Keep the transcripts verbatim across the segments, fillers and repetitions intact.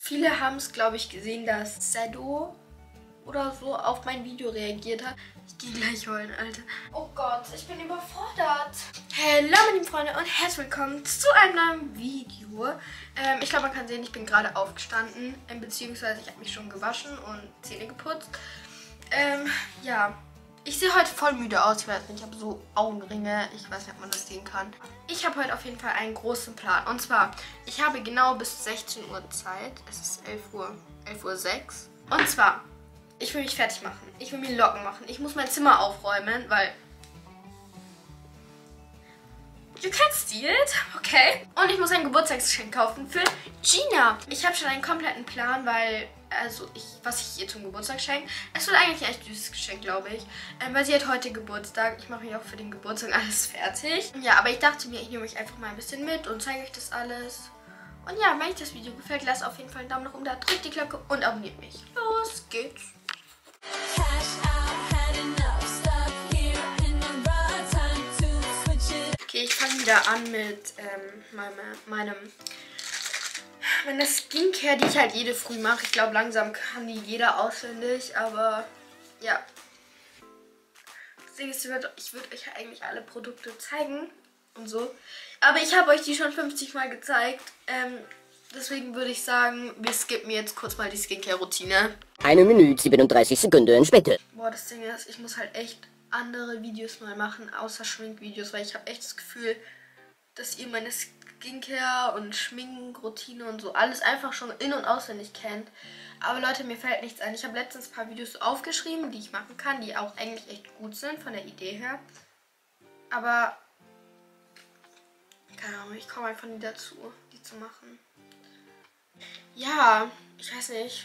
Viele haben es, glaube ich, gesehen, dass Sado oder so auf mein Video reagiert hat. Ich gehe gleich heulen, Alter. Oh Gott, ich bin überfordert. Hallo meine lieben Freunde und herzlich willkommen zu einem neuen Video. Ähm, ich glaube, man kann sehen, ich bin gerade aufgestanden, ähm, beziehungsweise ich habe mich schon gewaschen und Zähne geputzt. Ähm, ja, ich sehe heute voll müde aus. Ich weiß nicht, ich habe so Augenringe. Ich weiß nicht, ob man das sehen kann. Ich habe heute auf jeden Fall einen großen Plan. Und zwar, ich habe genau bis sechzehn Uhr Zeit. Es ist elf Uhr, elf Uhr sechs. Und zwar, ich will mich fertig machen. Ich will mir Locken machen. Ich muss mein Zimmer aufräumen, weil... You can't steal it, okay? Und ich muss ein Geburtstagsgeschenk kaufen für Gina. Ich habe schon einen kompletten Plan, weil... Also, ich, was ich ihr zum Geburtstag schenke. Es wird eigentlich ein echt süßes Geschenk, glaube ich. Ähm, weil sie hat heute Geburtstag. Ich mache mir auch für den Geburtstag alles fertig. Ja, aber ich dachte mir, ich nehme euch einfach mal ein bisschen mit und zeige euch das alles. Und ja, wenn euch das Video gefällt, lasst auf jeden Fall einen Daumen nach oben da, drückt die Glocke und abonniert mich. Los geht's! Okay, ich fange wieder an mit ähm, meinem... meinem Meine Skincare, die ich halt jede Früh mache. Ich glaube, langsam kann die jeder auswendig, aber ja. Das Ding ist, ich würde euch eigentlich alle Produkte zeigen und so. Aber ich habe euch die schon fünfzig Mal gezeigt. Ähm, deswegen würde ich sagen, wir skippen jetzt kurz mal die Skincare-Routine. Eine Minute, siebenunddreißig Sekunden später. Boah, das Ding ist, ich muss halt echt andere Videos mal machen, außer Schminkvideos, weil ich habe echt das Gefühl, dass ihr meine Skincare und Schminkroutine und so alles einfach schon in- und auswendig kennt. Aber Leute, mir fällt nichts ein. Ich habe letztens ein paar Videos aufgeschrieben, die ich machen kann, die auch eigentlich echt gut sind von der Idee her. Aber, keine Ahnung, ich komme einfach nie dazu, die zu machen. Ja, ich weiß nicht.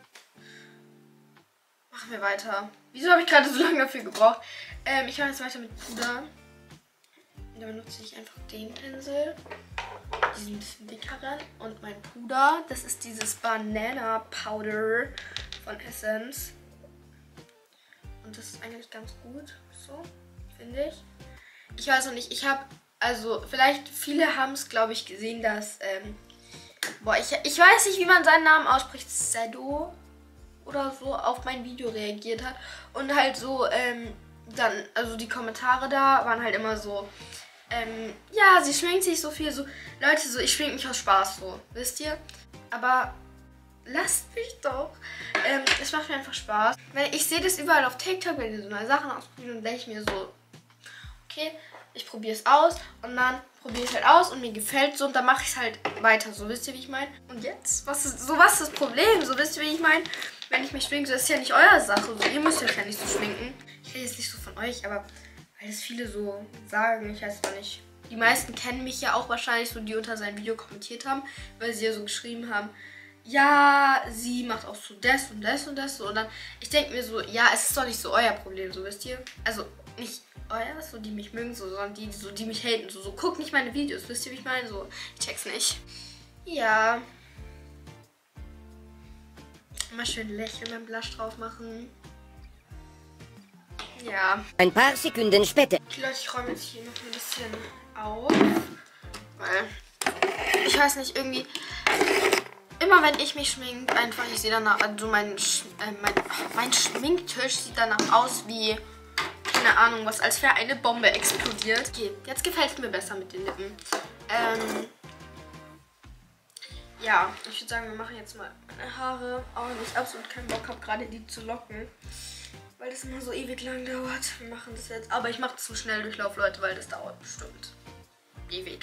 Machen wir weiter. Wieso habe ich gerade so lange dafür gebraucht? Ähm, ich mache jetzt weiter mit Puder. Da benutze ich einfach den Pinsel. Diesen bisschen dickeren. Und mein Puder. Das ist dieses Banana Powder von Essence. Und das ist eigentlich ganz gut. So, finde ich. Ich weiß noch nicht. Ich habe, also vielleicht viele haben es, glaube ich, gesehen, dass, ähm, boah, ich, ich weiß nicht, wie man seinen Namen ausspricht. Sado oder so auf mein Video reagiert hat. Und halt so, ähm, dann, also die Kommentare da waren halt immer so, Ähm, ja, sie schminkt sich so viel, so, Leute, so, ich schmink mich aus Spaß, so, wisst ihr? Aber lasst mich doch. Ähm, es macht mir einfach Spaß. Weil ich sehe das überall auf TikTok, wenn die so neue Sachen ausprobieren und denke ich mir so, okay, ich probiere es aus und dann probiere ich es halt aus und mir gefällt so und dann mache ich es halt weiter, so, wisst ihr, wie ich meine? Und jetzt, was ist, so was ist das Problem, so, wisst ihr, wie ich meine? Wenn ich mich schminke, so, das ist ja nicht eure Sache, so, ihr müsst euch ja nicht so schminken. Ich rede jetzt nicht so von euch, aber... Weil das viele so sagen, ich weiß gar nicht. Die meisten kennen mich ja auch wahrscheinlich so, die unter seinem Video kommentiert haben, weil sie ja so geschrieben haben, ja, sie macht auch so das und das und das. So. Und dann, ich denke mir so, ja, es ist doch nicht so euer Problem, so, wisst ihr? Also nicht euer, so die mich mögen, so, sondern die, so, die mich haten. So, so, guckt nicht meine Videos, wisst ihr, wie ich meine? So, ich check's nicht. Ja. Mal schön lächeln beim Blush drauf machen. Ja. Ein paar Sekunden später. Okay, Leute, ich räume jetzt hier noch ein bisschen auf. Weil, ich weiß nicht, irgendwie, immer wenn ich mich schminke, einfach, ich sehe danach, also mein, Sch äh, mein, mein Schminktisch sieht danach aus wie, keine Ahnung was, als wäre eine Bombe explodiert. Okay, jetzt gefällt es mir besser mit den Lippen. Ähm, ja, ich würde sagen, wir machen jetzt mal meine Haare, auch wenn ich absolut keinen Bock habe, gerade die zu locken. Weil das immer so ewig lang dauert. Wir machen das jetzt. Aber ich mache das zum Schnelldurchlauf, Leute, weil das dauert bestimmt ewig.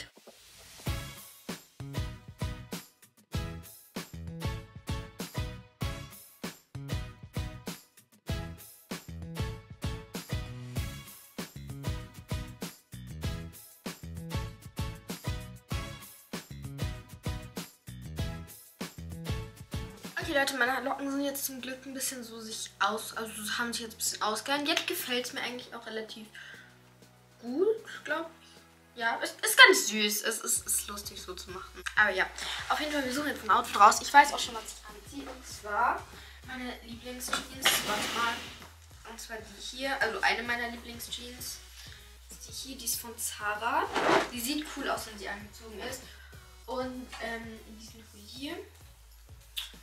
Okay, Leute, meine Locken sind jetzt zum Glück ein bisschen so sich aus, also haben sich jetzt ein bisschen ausgegangen. Jetzt gefällt es mir eigentlich auch relativ gut, glaube ich. Ja, es ist ganz süß. Es ist, ist lustig so zu machen. Aber ja, auf jeden Fall, wir suchen jetzt ein Outfit raus. Ich weiß auch schon, was ich anziehe. Und zwar meine Lieblingsjeans. Warte mal. Und zwar die hier, also eine meiner Lieblingsjeans. Die hier, die ist von Zara. Die sieht cool aus, wenn sie angezogen ist. Und ähm, in diesem hier.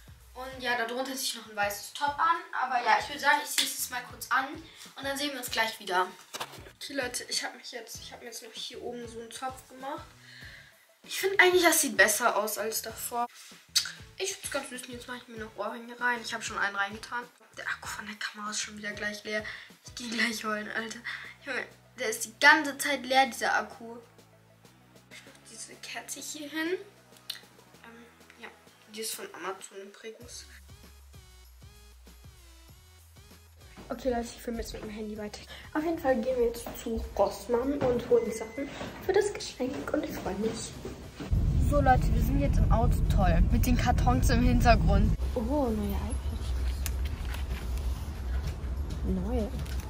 ja, darunter ziehe ich noch ein weißes Top an. Aber ja, ich würde sagen, ich ziehe es jetzt mal kurz an und dann sehen wir uns gleich wieder. Okay, Leute, ich habe mich jetzt, ich habe mir jetzt noch hier oben so einen Zopf gemacht. Ich finde eigentlich, das sieht besser aus als davor. Ich finde es ganz süß. Jetzt mache ich mir noch Ohrringe rein. Ich habe schon einen reingetan. Der Akku von der Kamera ist schon wieder gleich leer. Ich gehe gleich heulen, Alter. Junge, der ist die ganze Zeit leer, dieser Akku. Ich mache diese Kerze hier hin. Ähm, ja, die ist von Amazon übrigens. Okay, Leute, ich filme jetzt mit dem Handy weiter. Auf jeden Fall gehen wir jetzt zu Rossmann und holen Sachen für das Geschenk und ich freue mich. So, Leute, wir sind jetzt im Auto. Toll. Mit den Kartons im Hintergrund. Oh, neue iPads. Neue.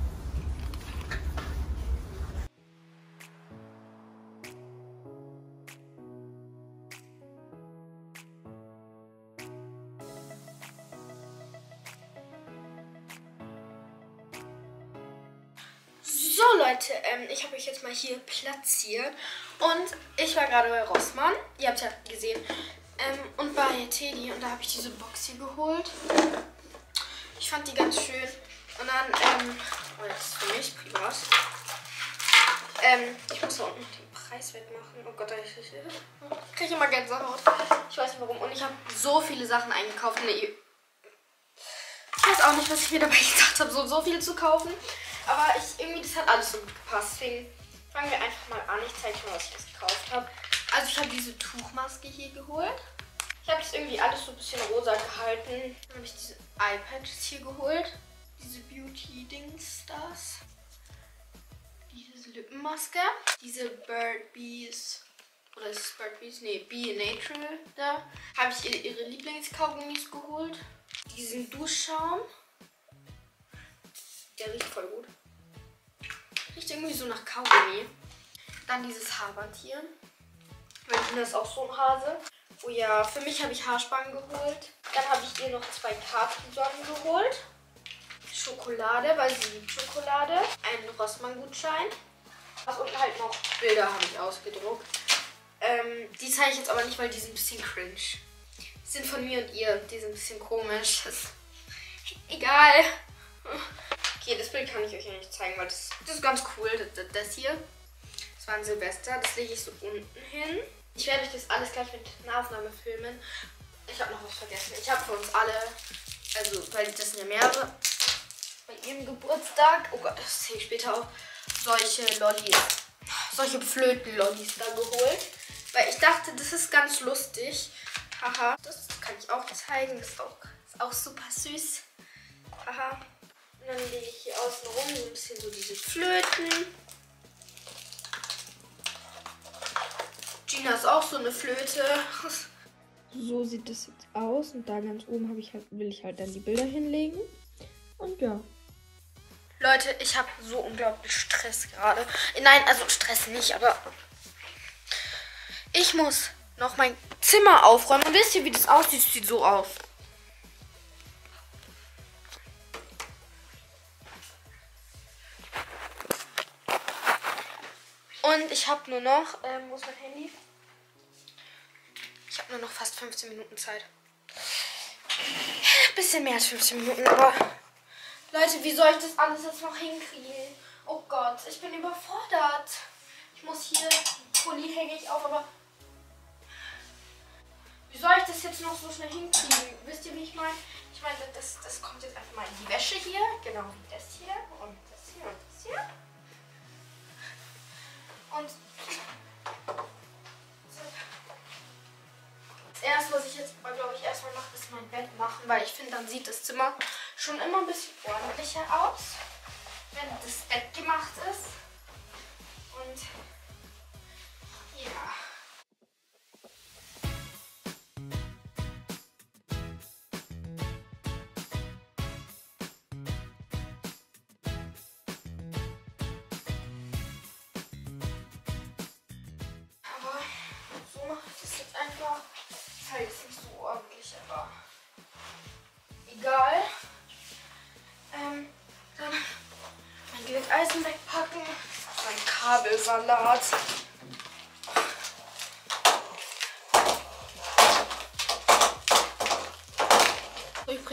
So Leute, ähm, ich habe euch jetzt mal hier platziert und ich war gerade bei Rossmann, ihr habt ja gesehen, ähm, und bei Teddy und da habe ich diese Box hier geholt. Ich fand die ganz schön und dann, ähm, oh, das ist für mich privat, ähm, ich muss da unten noch den Preis wegmachen. Oh Gott, ich, ich, ich kriege immer Gänsehaut. Ich weiß nicht warum und ich habe so viele Sachen eingekauft. Nee, ich weiß auch nicht, was ich mir dabei gedacht habe, so, so viel zu kaufen. Aber ich, irgendwie, das hat alles so gut gepasst. Deswegen fangen wir einfach mal an. Ich zeige euch mal, was ich jetzt gekauft habe. Also ich habe diese Tuchmaske hier geholt. Ich habe das irgendwie alles so ein bisschen rosa gehalten. Dann habe ich diese iPads hier geholt. Diese Beauty-Dings-Stars. Diese Lippenmaske. Diese Bird Bees. Oder ist es Bird Bees? Nee, Be Natural da. Habe ich ihre, ihre Lieblingskaugummis geholt. Diesen Duschschaum. Der riecht voll gut. Riecht irgendwie so nach Kaugummi. Dann dieses Haarband hier. Weil ich finde das auch so ein Hase. Oh ja, für mich habe ich Haarspangen geholt. Dann habe ich ihr noch zwei Capri-Sonnen geholt. Schokolade, weil sie liebt Schokolade. Einen Rossmann-Gutschein. Was unten halt noch Bilder habe ich ausgedruckt. Ähm, die zeige ich jetzt aber nicht, weil die sind ein bisschen cringe. Die sind von mir und ihr. Die sind ein bisschen komisch. Das ist egal. Okay, das Bild kann ich euch ja nicht zeigen, weil das, das ist ganz cool. Das, das hier, das war ein Silvester. Das lege ich so unten hin. Ich werde euch das alles gleich mit Nahaufnahme filmen. Ich habe noch was vergessen. Ich habe für uns alle, also weil das sind ja mehrere, bei ihrem Geburtstag, oh Gott, das sehe ich später auch, solche Lollis, solche Flöten-Lollis da geholt. Weil ich dachte, das ist ganz lustig. Haha, das kann ich auch zeigen. Das ist auch, ist auch super süß. Haha. Und dann lege ich hier außen rum so ein bisschen so diese Flöten. Gina ist auch so eine Flöte. So sieht das jetzt aus. Und da ganz oben habe ich halt, will ich halt dann die Bilder hinlegen. Und ja. Leute, ich habe so unglaublich Stress gerade. Nein, also Stress nicht, aber ich muss noch mein Zimmer aufräumen. Und wisst ihr, wie das aussieht? Das sieht so aus. Und ich habe nur noch, ähm, wo ist mein Handy? Ich habe nur noch fast fünfzehn Minuten Zeit. Bisschen mehr als fünfzehn Minuten, aber Leute, wie soll ich das alles jetzt noch hinkriegen? Oh Gott, ich bin überfordert. Ich muss hier, Pulli hänge ich auf, aber wie soll ich das jetzt noch so schnell hinkriegen? Wisst ihr, wie ich meine? Ich meine, das, das kommt jetzt einfach mal in die Wäsche hier, genau wie das hier und das hier und das hier. Und das erste, was ich jetzt mal, glaube ich, erstmal mache, ist mein Bett machen, weil ich finde, dann sieht das Zimmer schon immer ein bisschen ordentlicher aus, wenn das Bett gemacht ist. Und ja. Einfach, ist halt jetzt nicht so ordentlich, aber egal. Ähm, dann mein Glätteisen wegpacken, mein Kabelsalat.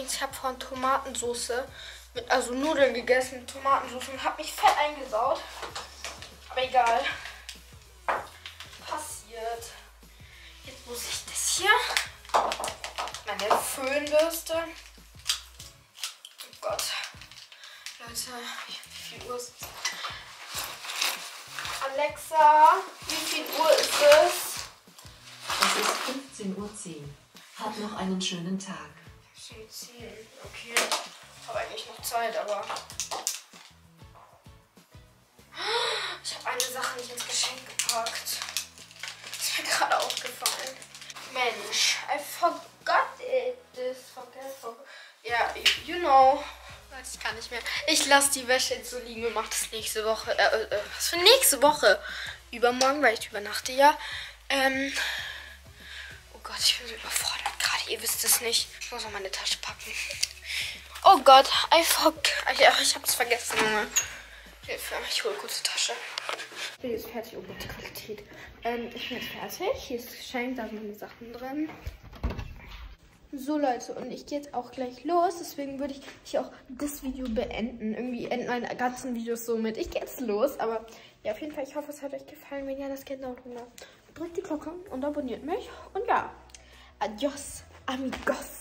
Übrigens, ich habe vorhin Tomatensauce, mit, also Nudeln gegessen mit Tomatensauce und habe mich fett eingesaut. Aber egal. Passiert. Jetzt muss ich das hier. Meine Föhnbürste. Oh Gott. Leute, wie viel Uhr ist es? Alexa, wie viel Uhr ist es? Es ist fünfzehn Uhr zehn. Hab noch einen schönen Tag. fünfzehn Uhr zehn. Okay. Ich habe eigentlich noch Zeit, aber. Ich habe eine Sache nicht ins Geschenk gepackt. Das ist mir gerade aufgefallen. Mensch, I forgot it. This forget, forgot. Ja, you know. Ich kann nicht mehr. Ich lasse die Wäsche jetzt so liegen und mache das nächste Woche. Äh, äh, was für nächste Woche? Übermorgen, weil ich übernachte ja. Ähm. Oh Gott, ich bin so überfordert gerade. Ihr wisst es nicht. Ich muss noch meine Tasche packen. Oh Gott, I forgot. Ach, ich hab's vergessen, Junge. Hilfe, ich hole kurz die Tasche. Ich bin jetzt fertig. Oh Gott, die Qualität. Ähm, ich bin jetzt fertig. Hier ist das Geschenk, da sind meine Sachen drin. So Leute, und ich gehe jetzt auch gleich los, deswegen würde ich hier auch das Video beenden. Irgendwie enden meine ganzen Videos so mit. Ich gehe jetzt los, aber ja, auf jeden Fall, ich hoffe, es hat euch gefallen. Wenn ja, das geht Daumen runter. Drückt die Glocke und abonniert mich. Und ja, adios, amigos.